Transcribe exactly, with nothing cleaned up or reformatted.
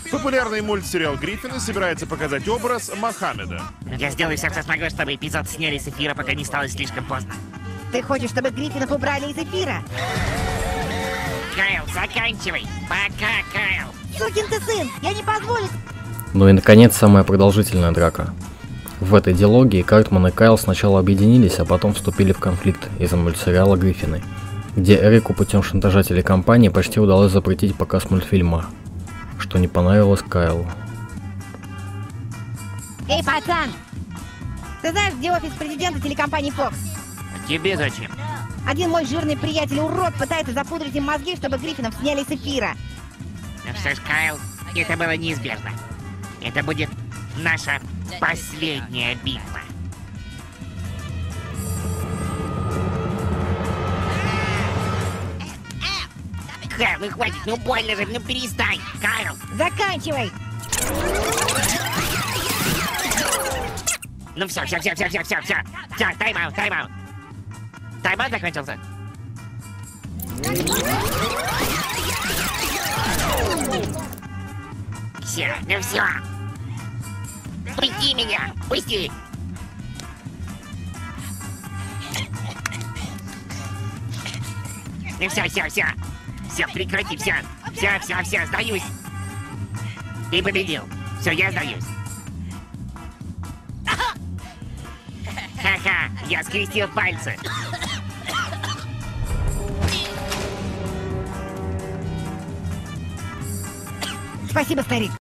Популярный мультсериал «Гриффины» собирается показать образ Мохаммеда. Я сделаю все, что смогу, чтобы эпизод сняли с эфира, пока не стало слишком поздно. Ты хочешь, чтобы Гриффинов убрали из эфира? Кайл, заканчивай! Пока, Кайл! Сукин ты сын! Я не позволю! Ну и наконец самая продолжительная драка. В этой диалогии Картман и Кайл сначала объединились, а потом вступили в конфликт из-за мультсериала «Гриффины», где Эрику путем шантажа телекомпании почти удалось запретить показ мультфильма, что не понравилось Кайлу. Эй, пацан! Ты знаешь, где офис президента телекомпании Fox? Тебе зачем? Один мой жирный приятель-урод пытается запудрить им мозги, чтобы Гриффинов сняли с эфира. Ну что ж, Кайл, это было неизбежно. Это будет наша последняя битва. Кайл, ну хватит, ну больно же, ну перестань, Кайл! Заканчивай! Ну все, все, все, все, все, все, все, все, тайм-аут, тайм-аут. Тайм-аут закончился. Все, ну все. Пусти меня, пусти. Ну все, все, все. Все, прекрати, все. Все, все, все, сдаюсь. Ты победил. Все, я сдаюсь. Ха-ха, я скрестил пальцы. Спасибо, старик.